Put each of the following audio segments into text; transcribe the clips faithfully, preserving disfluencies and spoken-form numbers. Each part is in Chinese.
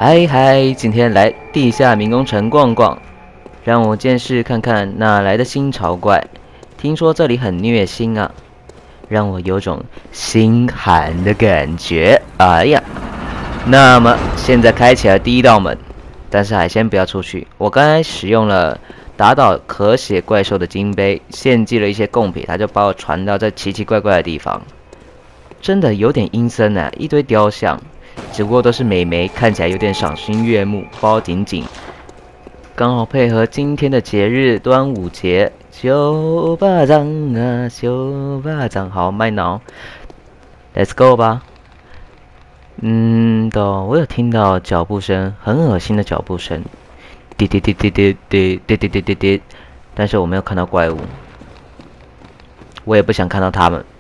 嗨嗨，今天来地下迷宫城逛逛，让我见识看看哪来的新潮怪。听说这里很虐心啊，让我有种心寒的感觉。哎呀，那么现在开启了第一道门，但是还先不要出去。我刚才使用了打倒可血怪兽的金杯，献祭了一些贡品，他就把我传到这奇奇怪怪的地方。真的有点阴森啊，一堆雕像。只不过都是美眉，看起来有点赏心悦目，包紧紧，刚好配合今天的节日端午节。小巴掌啊，小巴掌，好卖脑 ，Let's go 吧。嗯的，我有听到脚步声，很恶心的脚步声，滴滴滴滴滴滴滴滴滴滴滴，但是我没有看到怪物，我也不想看到他们。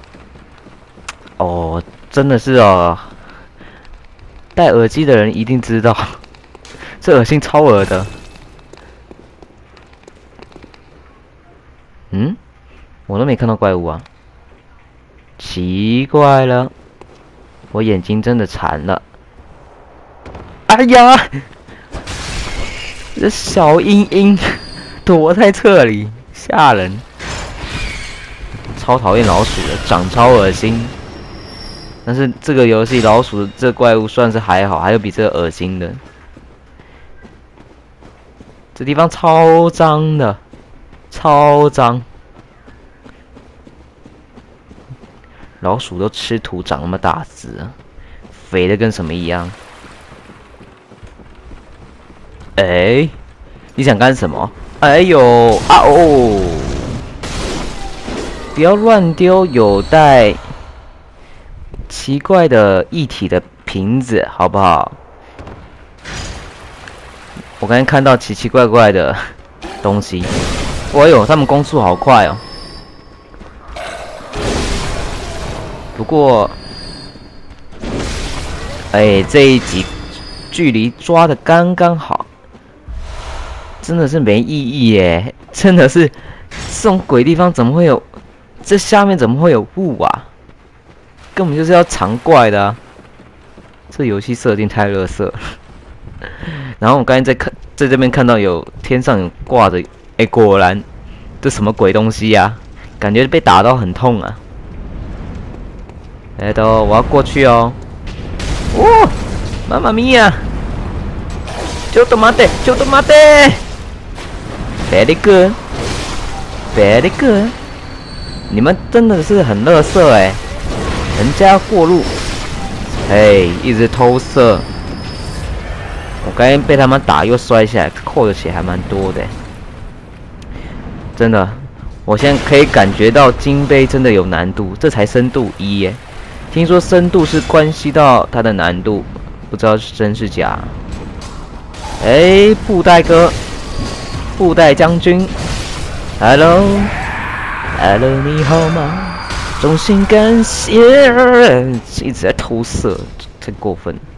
哦，真的是哦。戴耳机的人一定知道，这恶心超恶的。嗯，我都没看到怪物啊，奇怪了，我眼睛真的馋了。哎呀，这小阴阴躲在这里，吓人，超讨厌老鼠的，长超恶心。但是这个游戏老鼠这怪物算是还好，还有比这个恶心的。这地方超脏的，超脏。老鼠都吃土长那么大只啊，肥的跟什么一样。哎，你想干什么？哎呦啊哦！不要乱丢有带奇怪的液体的瓶子，好不好？我刚才看到奇奇怪怪的东西，哎呦，他们攻速好快哦！不过，哎，这一集距离抓的刚刚好，真的是没意义耶！真的是这种鬼地方怎么会有？这下面怎么会有雾啊？根本就是要藏怪的啊！这游戏设定太垃圾了。然后我刚才在看，在这边看到有天上有挂着，哎，果然，这什么鬼东西呀、啊？感觉被打到很痛啊！来的，我要过去哦。哦，妈妈咪呀！ちょっと待って、ちょっと待って。Very good, very good。你们真的是很垃圾哎！人家要过路，哎，一直偷射。我刚才被他们打又摔下来，扣的血还蛮多的。真的，我现在可以感觉到金杯真的有难度，这才深度一耶。听说深度是关系到它的难度，不知道是真是假。哎，布袋哥，布袋将军 ，Hello，Hello， 你好吗？衷心感谢，一直在偷射，太过分了，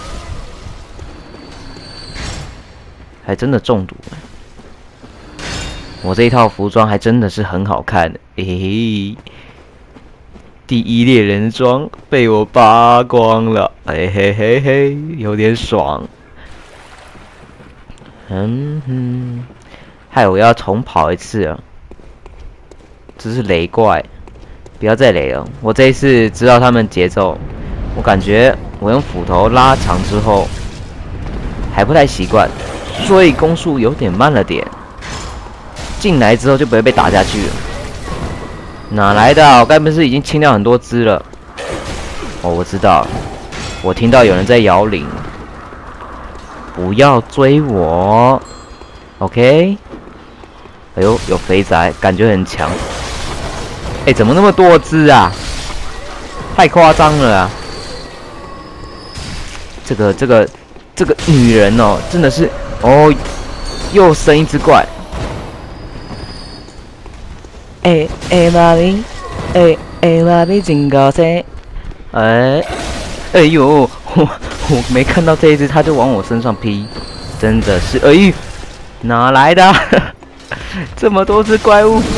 还真的中毒了。我这一套服装还真的是很好看，嘿嘿嘿。第一猎人装被我扒光了，嘿嘿嘿嘿，有点爽。嗯哼，害我要重跑一次了，这是雷怪。不要再雷了！我这一次知道他们节奏，我感觉我用斧头拉长之后还不太习惯，所以攻速有点慢了点。进来之后就不会被打下去了。哪来的、啊？我该不是已经清掉很多只了？哦，我知道了，我听到有人在摇铃。不要追我 ，OK？ 哎呦，有肥宅，感觉很强。哎，怎么那么多只啊？太夸张了啊！这个这个这个女人哦，真的是哦，又生一只怪。哎哎，妈咪，哎哎，妈咪真高兴。哎，哎呦，我我没看到这一只，他就往我身上劈，真的是，哎呦，哪来的、啊？这么多只怪物！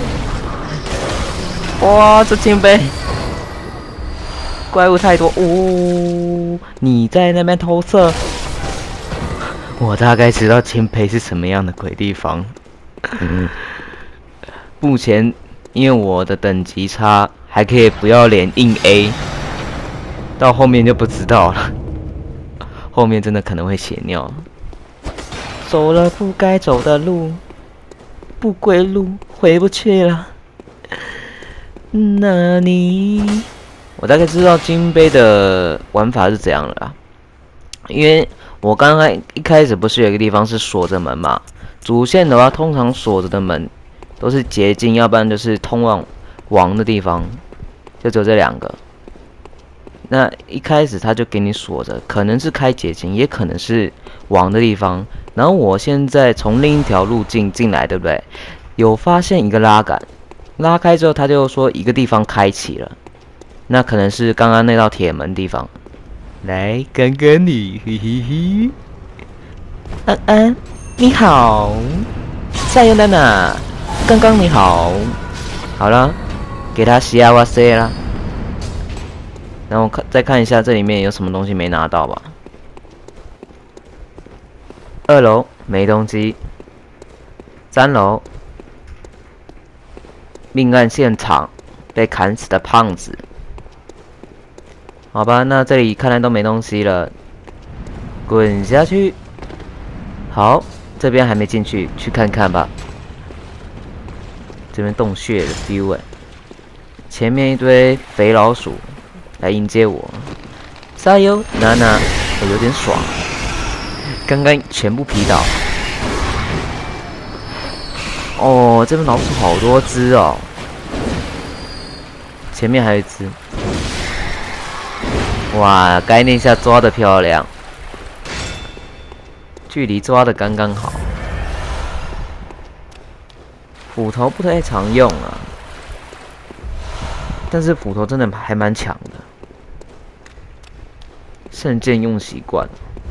哇，这金杯怪物太多，呜、哦！你在那边偷射， 我大概知道金杯是什么样的鬼地方。目前因为我的等级差，还可以不要脸硬 A， 到后面就不知道了。后面真的可能会血尿。走了不该走的路，不归路，回不去了。那你，我大概知道金杯的玩法是怎样了啦。因为我刚刚一开始不是有一个地方是锁着门嘛？主线的话，通常锁着的门都是捷径，要不然就是通往王的地方，就只有这两个。那一开始他就给你锁着，可能是开捷径，也可能是王的地方。然后我现在从另一条路径进来，对不对？有发现一个拉杆，拉开之后他就说一个地方开启了，那可能是刚刚那道铁门地方。来，刚刚你，嘿嘿嘿。安安，你好。加油娜娜，刚刚你好。好了，给他西亚哇塞啦。然后看再看一下这里面有什么东西没拿到吧。二楼没东西。三楼命案现场被砍死的胖子。好吧，那这里看来都没东西了，滚下去。好，这边还没进去，去看看吧。这边洞穴的 feel 哎，前面一堆肥老鼠来迎接我，加油，娜娜，我有点爽。刚刚全部劈倒。哦，这边老鼠好多只哦，前面还有一只。哇，该那下抓的漂亮，距离抓的刚刚好。斧头不太常用啊，但是斧头真的还蛮强的。圣剑用习惯，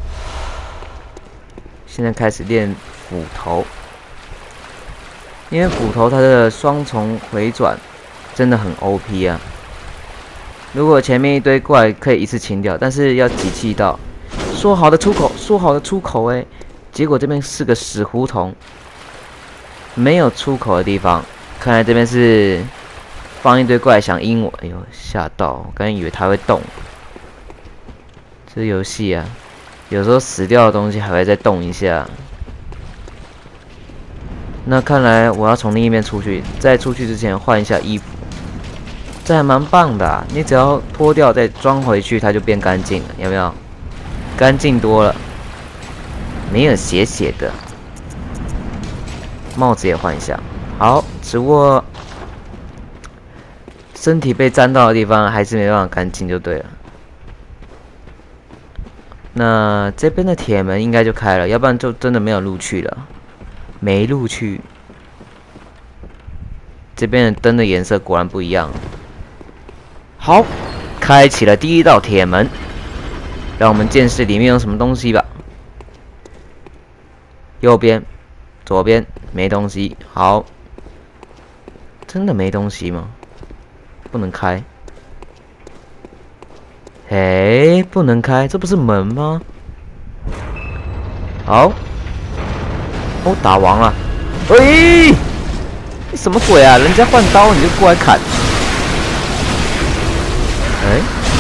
现在开始练斧头，因为斧头它的双重回转真的很 O P 啊。如果前面一堆怪可以一次清掉，但是要集气到。说好的出口，说好的出口哎，结果这边是个死胡同，没有出口的地方。看来这边是放一堆怪想阴我，哎呦吓到！我刚以为它会动。这游戏啊，有时候死掉的东西还会再动一下。那看来我要从另一边出去，在出去之前换一下衣服。这还蛮棒的啊，你只要脱掉再装回去，它就变干净了，有没有？干净多了，没有血血的。帽子也换一下，好，只不过身体被沾到的地方还是没办法干净就对了。那这边的铁门应该就开了，要不然就真的没有路去了，没路去。这边的灯的颜色果然不一样。好，开启了第一道铁门，让我们见识里面有什么东西吧。右边、左边没东西。好，真的没东西吗？不能开。哎，不能开，这不是门吗？好，哦，打王了。喂，你什么鬼啊？人家换刀你就过来砍。哎，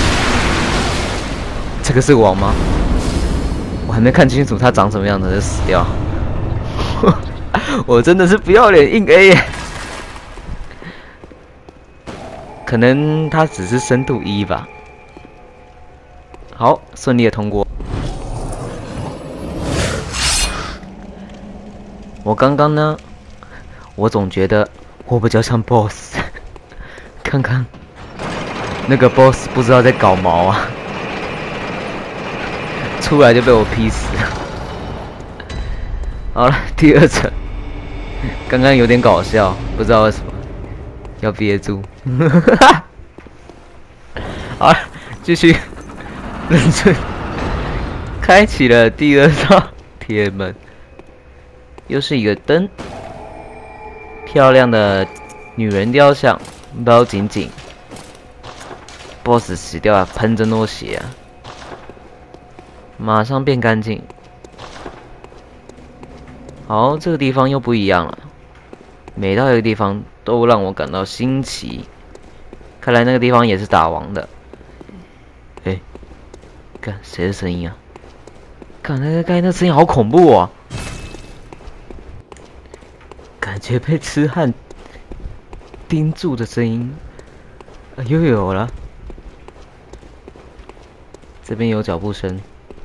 这个是王吗？我还没看清楚他长什么样子就死掉。我真的是不要脸硬 A 耶。可能他只是深度一吧。好，顺利的通过。我刚刚呢，我总觉得我比较像 boss。看看那个 boss 不知道在搞毛啊，出来就被我劈死了。好了，第二层，刚刚有点搞笑，不知道为什么要憋住。好了，继续。认真开启了第二道铁门，又是一个灯，漂亮的女人雕像，包紧紧。boss 死掉了，喷着诺血啊，马上变干净。 好，这个地方又不一样了。每到一个地方都让我感到新奇。看来那个地方也是打王的。哎、欸，看谁的声音啊？看那个刚才那声音好恐怖哦！感觉被痴汉盯住的声音，啊、又有了。这边有脚步声，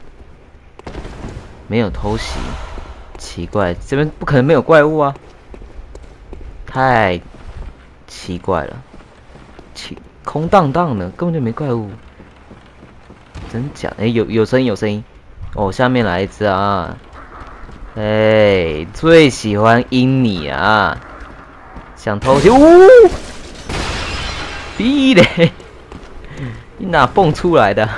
没有偷袭，奇怪，这边不可能没有怪物啊！太奇怪了，奇空荡荡的，根本就没怪物。真假？哎、欸，有有声音，有声音。哦，下面来一只啊！哎、欸，最喜欢阴你啊！想偷袭，呜！逼嘞！你哪蹦出来的？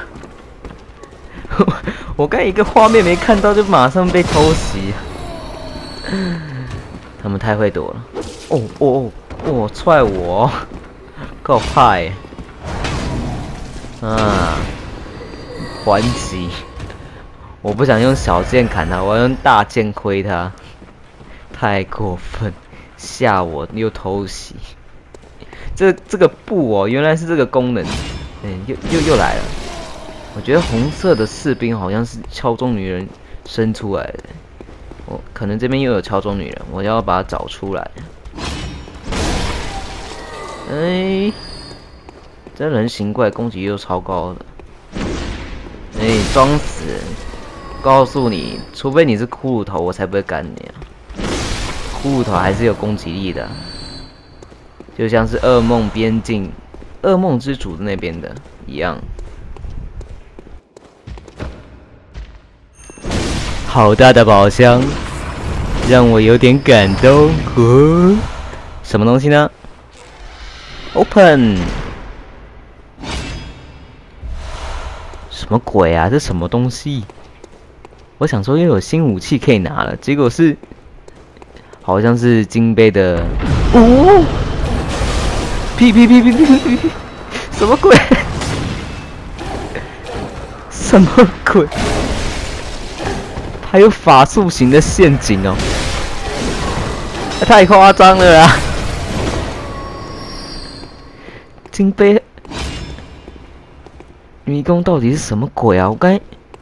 我刚一个画面没看到，就马上被偷袭。他们太会躲了。哦哦哦！哦，踹我，够派！啊，还击！我不想用小剑砍他，我要用大剑挥他。太过分，吓我又偷袭。这这个布哦，原来是这个功能。嗯，又又又来了。我觉得红色的士兵好像是敲钟女人生出来的。我可能这边又有敲钟女人，我要把它找出来。哎，这人形怪攻击又超高的。哎，装死！告诉你，除非你是骷髅头，我才不会干你啊！骷髅头还是有攻击力的，就像是噩梦边境、噩梦之主那边的一样。好大的宝箱，让我有点感动。哦，什么东西呢 ？Open。什么鬼啊？这什么东西？我想说又有新武器可以拿了，结果是好像是金杯的哦！屁屁屁屁屁屁屁！什么鬼？什么鬼？还有法术型的陷阱哦！太夸张了啦！金杯迷宫到底是什么鬼啊？我刚才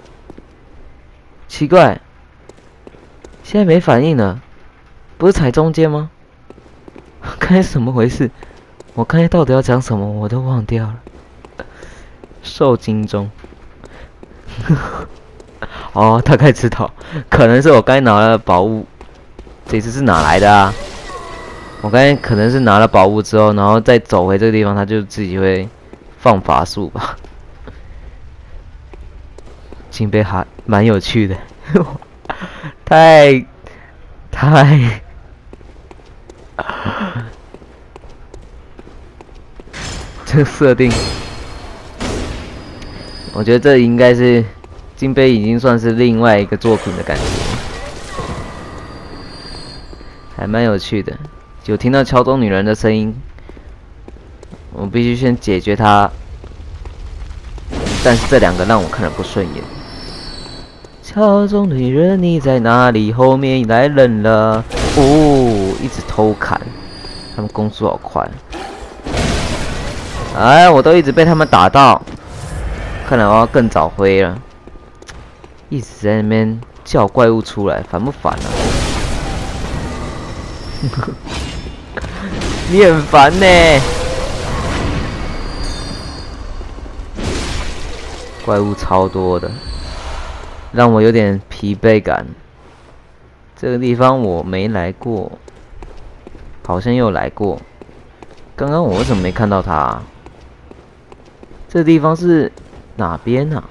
奇怪，现在没反应了，不是踩中间吗？刚才怎么回事？我刚才到底要讲什么，我都忘掉了。受精中，哦，大概知道，可能是我刚才拿了宝物，这次是哪来的啊？我刚才可能是拿了宝物之后，然后再走回这个地方，它就自己会放法术吧。金杯还蛮有趣的，太太，这个设定，我觉得这应该是金杯已经算是另外一个作品的感觉，还蛮有趣的。有听到敲钟女人的声音，我必须先解决她，但是这两个让我看了不顺眼。敲钟女人你在哪里？后面来人了！哦，一直偷砍，他们攻速好快。哎，我都一直被他们打到，看来我要更早挥了。一直在那边叫怪物出来，烦不烦啊？你很烦呢、欸。怪物超多的。让我有点疲惫感。这个地方我没来过，好像又来过。刚刚我为什么没看到他啊？这个地方是哪边啊？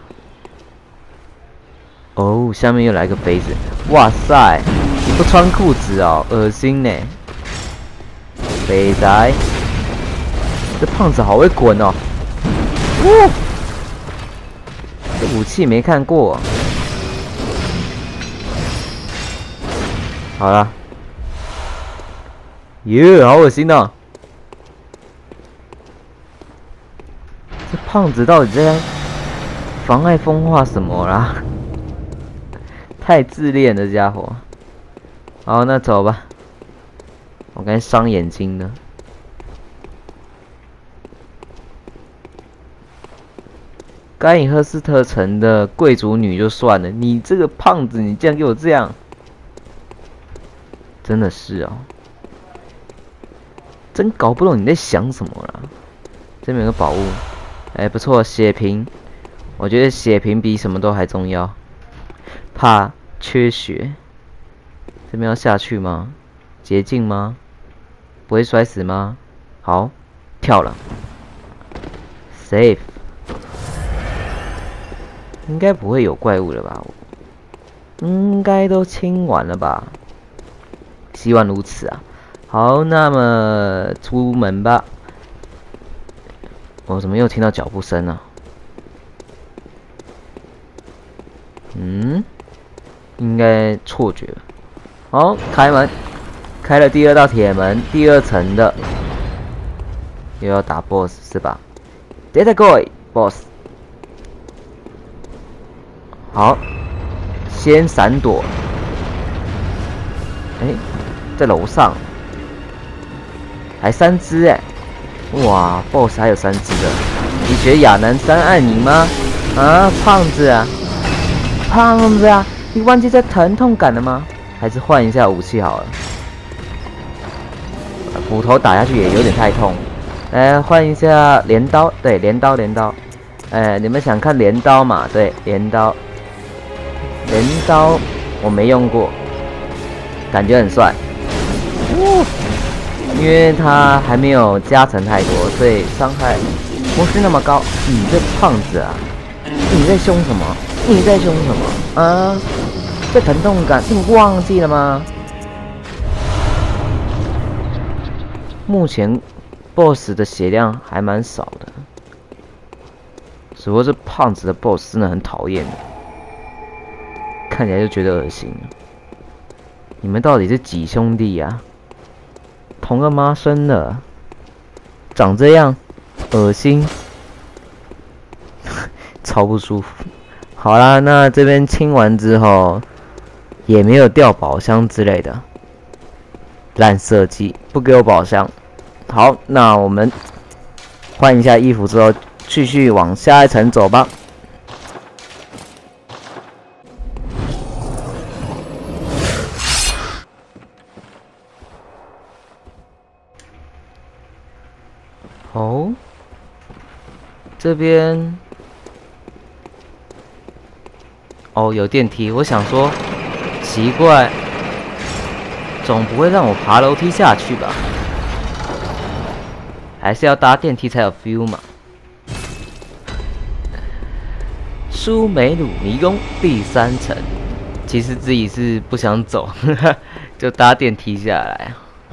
哦，下面又来个杯子。哇塞，你不穿裤子哦，恶心呢！肥宅，这胖子好会滚哦。哦，这武器没看过。好了，耶，好恶心哦！这胖子到底在妨碍风化什么啦？太自恋的家伙！ 好，那走吧。我刚才伤眼睛呢。该隐赫斯特城的贵族女就算了，你这个胖子，你竟然给我这样，真的是哦，真搞不懂你在想什么啦。这边有个宝物，哎，不错，血瓶，我觉得血瓶比什么都还重要。怕缺血，这边要下去吗？捷径吗？不会摔死吗？好，跳了 ，safe。应该不会有怪物了吧？应该都清完了吧？希望如此啊。好，那么出门吧。我、哦、怎么又听到脚步声呢？嗯，应该错觉。好，开门，开了第二道铁门，第二层的，又要打 boss 是吧 ？Data Goy boss。好，先闪躲。哎，在楼上，还三只哎！哇 ，BOSS 还有三只的。你学亚南山爱你吗？啊，胖子啊，胖子啊，你忘记这疼痛感了吗？还是换一下武器好了。斧头打下去也有点太痛。来换一下镰刀，对，镰刀，镰刀。哎，你们想看镰刀嘛？对，镰刀。镰刀我没用过，感觉很帅。哦，因为它还没有加成太多，所以伤害不是那么高。你这胖子啊，你在凶什么？你在凶什么啊？这疼痛感你忘记了吗？目前 boss 的血量还蛮少的，只不过这胖子的 boss 真的很讨厌。看起来就觉得恶心。你们到底是几兄弟呀、啊？同个妈生的，长这样，恶心，超不舒服。好啦，那这边清完之后，也没有掉宝箱之类的，烂设计，不给我宝箱。好，那我们换一下衣服之后，继续往下一层走吧。哦，这边哦有电梯，我想说奇怪，总不会让我爬楼梯下去吧？还是要搭电梯才有 feel 嘛？苏美鲁迷宫第三层，其实自己是不想走，呵呵就搭电梯下来。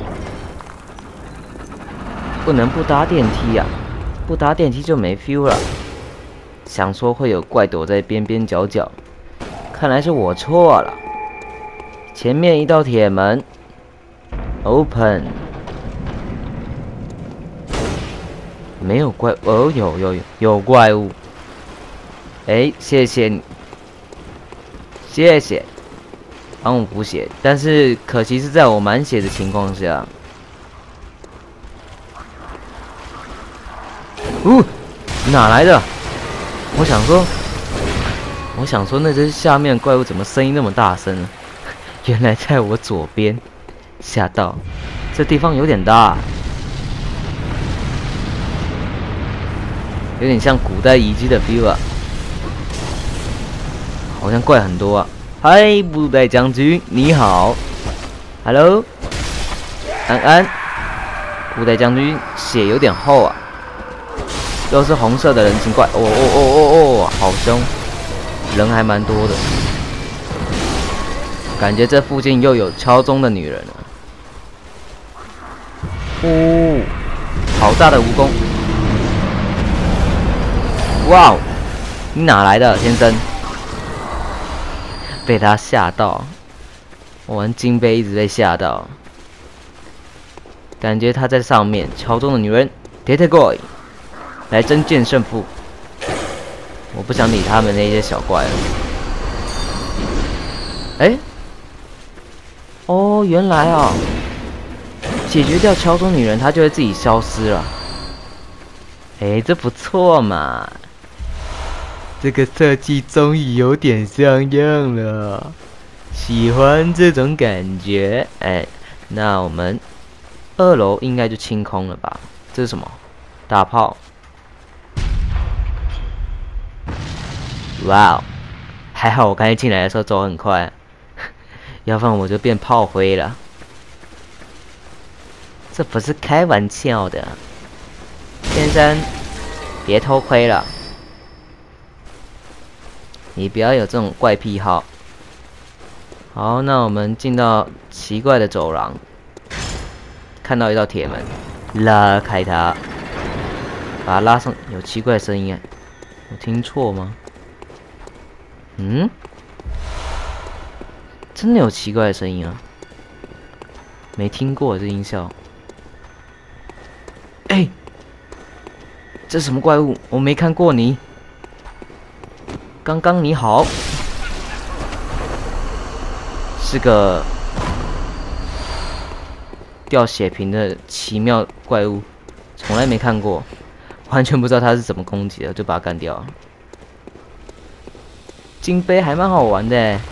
不能不搭电梯啊！不搭电梯就没 feel 了。想说会有怪躲在边边角角，看来是我错了。前面一道铁门 ，open， 没有怪哦，有有有有怪物。哎，谢谢你，谢谢，帮我补血，但是可惜是在我满血的情况下。呜，哪来的？我想说，我想说，那只下面怪物怎么声音那么大声呢？原来在我左边，吓到。这地方有点大，有点像古代遗迹的 feel 啊，好像怪很多啊。嗨，布袋将军，你好 ，Hello， 安安，布袋将军血有点厚啊。又是红色的人形怪，哦哦哦哦哦，好凶，人还蛮多的，感觉这附近又有敲钟的女人了。哦，好大的蜈蚣！哇哦，你哪来的，先生？被他吓到，我玩金杯一直被吓到，感觉他在上面。敲钟的女人 ，Data Goy。来争见胜负，我不想理他们那些小怪了。哎， 哦，原来啊，解决掉桥中女人，她就会自己消失了。哎，这不错嘛！这个设计终于有点像样了，喜欢这种感觉。哎，那我们二楼应该就清空了吧？这是什么？大炮！哇哦，还好我刚才进来的时候走很快，要不然我就变炮灰了。这不是开玩笑的，先生，别偷窥了。你不要有这种怪癖好。好，那我们进到奇怪的走廊，看到一道铁门，拉开它，把它拉上。有奇怪的声音哎，我听错吗？嗯，真的有奇怪的声音啊，没听过这音效。哎、欸，这是什么怪物？我没看过你。刚刚你好，是个掉血瓶的奇妙怪物，从来没看过，完全不知道它是怎么攻击的，就把它干掉了。金杯还蛮好玩的耶。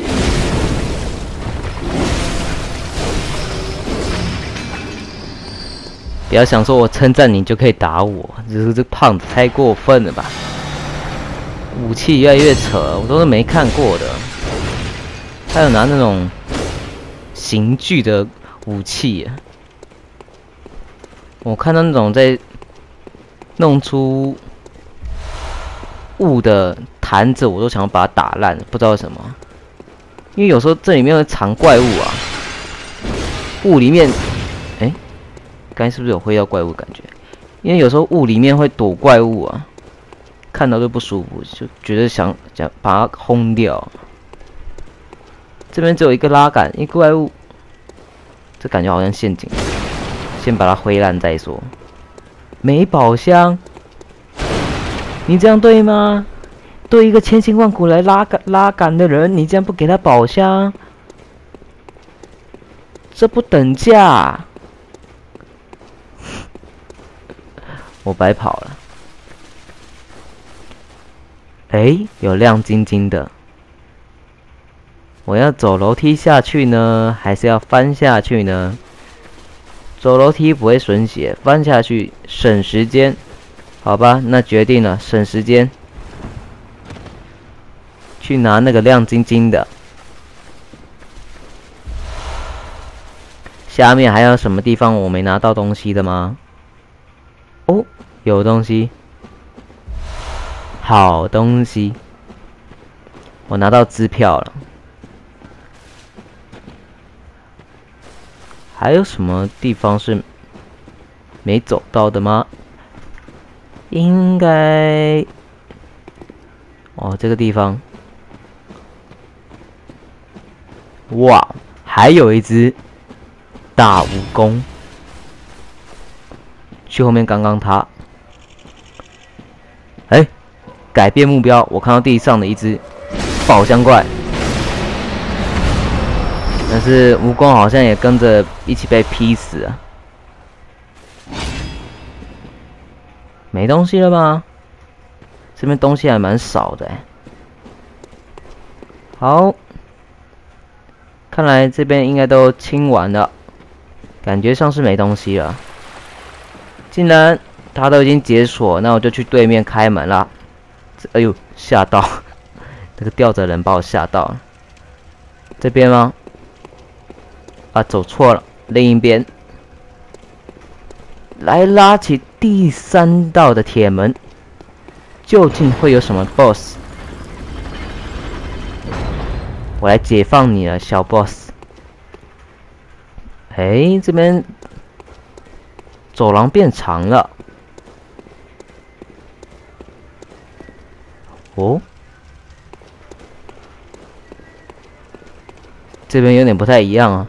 不要想说我称赞你就可以打我，只是这胖子太过分了吧？武器越来越扯，我都是没看过的。还有拿那种刑具的武器，我看到那种在弄出雾的坛子，我都想要把它打烂，不知道为什么。因为有时候这里面会藏怪物啊，雾里面，哎、欸。刚才是不是有挥到怪物感觉？因为有时候雾里面会躲怪物啊，看到就不舒服，就觉得想想把它轰掉。这边只有一个拉杆，一个怪物，这感觉好像陷阱，先把它挥烂再说。没宝箱，你这样对吗？对一个千辛万苦来拉杆拉杆的人，你这样不给他宝箱，这不等价。我白跑了。哎，有亮晶晶的。我要走楼梯下去呢，还是要翻下去呢？走楼梯不会损血，翻下去省时间。好吧，那决定了，省时间。去拿那个亮晶晶的。下面还有什么地方我没拿到东西的吗？哦，有东西，好东西，我拿到支票了。还有什么地方是没走到的吗？应该，哦，这个地方，哇，还有一只大蜈蚣。去后面刚刚他，哎、欸，改变目标，我看到地上的一只宝箱怪，但是蜈蚣好像也跟着一起被劈死了。没东西了吗？这边东西还蛮少的、欸。好，看来这边应该都清完了，感觉像是没东西了。既然他都已经解锁，那我就去对面开门啦。哎呦，吓到！这个吊着人把我吓到了。这边吗？啊，走错了，另一边。来拉起第三道的铁门，究竟会有什么 boss？ 我来解放你了，小 boss。哎，这边。走廊变长了，哦，这边有点不太一样啊。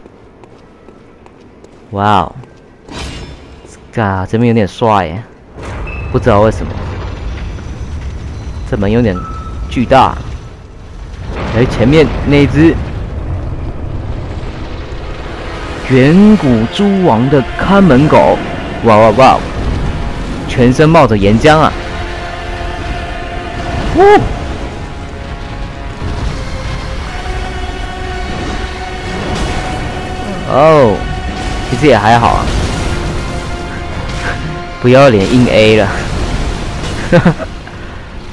哇哦，啊，这边有点帅耶，不知道为什么。这门有点巨大。哎，前面那只远古蛛王的看门狗，哇哇哇！全身冒着岩浆啊！呜！哦，其实也还好啊，不要脸硬 A 了。哈哈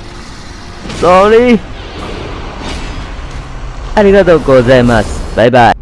，Sorry，ありがとうございます，拜拜。